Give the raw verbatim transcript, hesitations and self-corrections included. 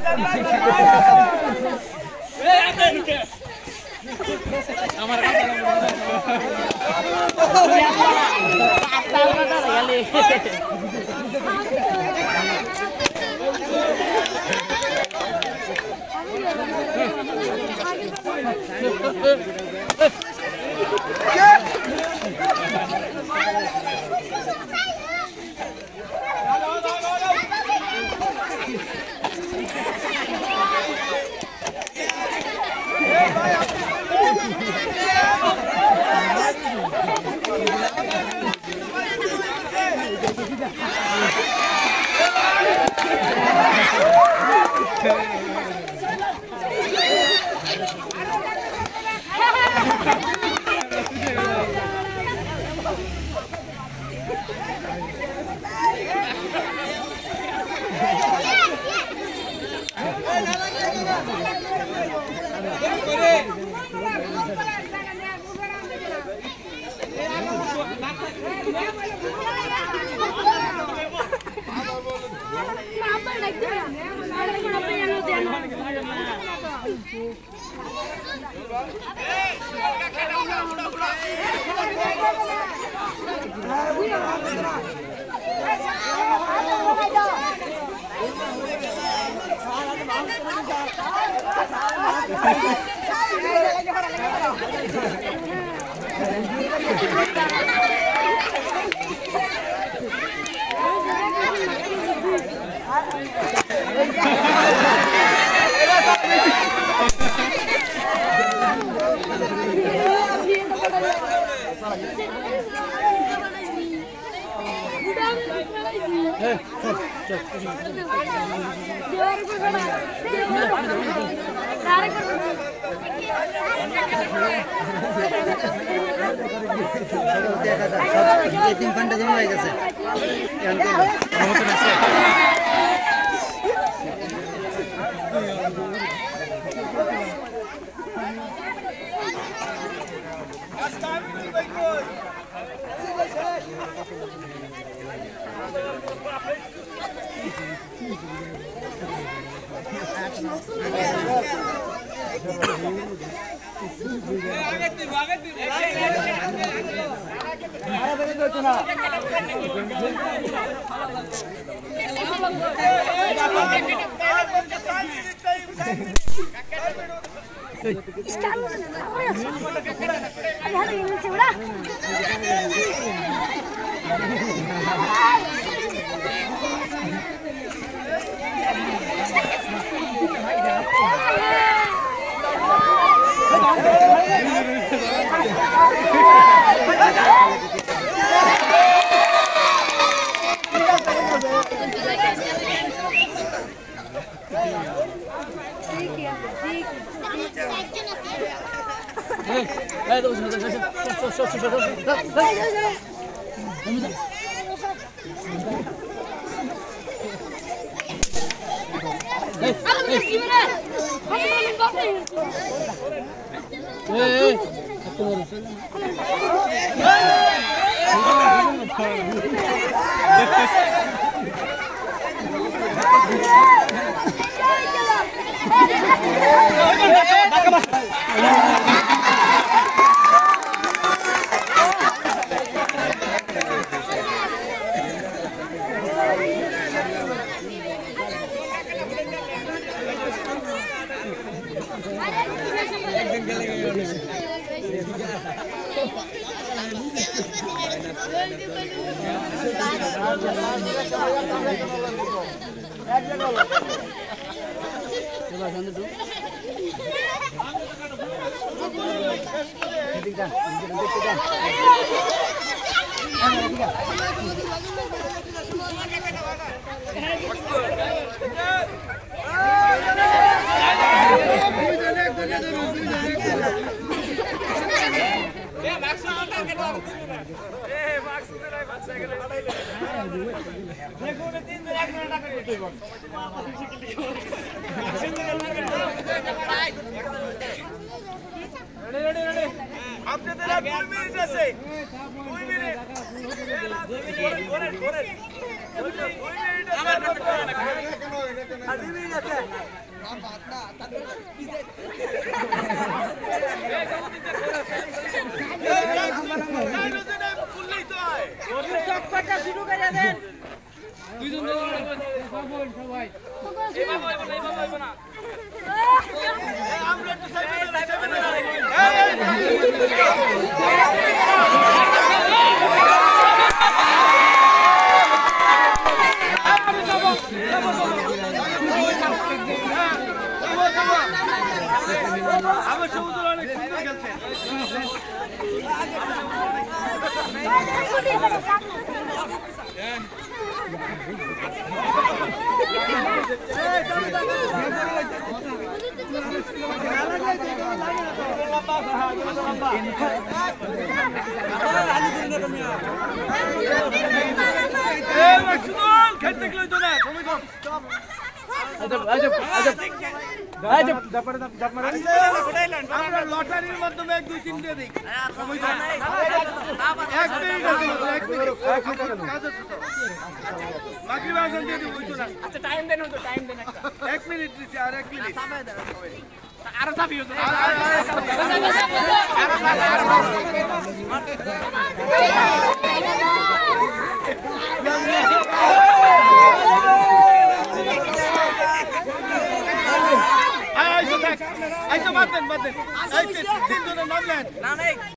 আমার তিন ঘন্টা জমা হয়ে গেছে শুরু করে দেন দুইজন সবাই আমরা একটু আমার সমুদ্র অনেক সুন্দর খেলছে খেলতে গেলে তো না সময় কম আমরা লটারির মাধ্যমে এক দুই তিন দিয়ে দিই এক মিনিট এক মিনিট মাগরিব আজান দিয়ে দিব আচ্ছা টাইম দেন তো টাইম দেন একটা এক মিনিট দিছি আর এক মিনিট আরো চাবি হতো আরো আইসো বাদ দেন বাদ দেন এই তিন জনের নাম নেন না নাই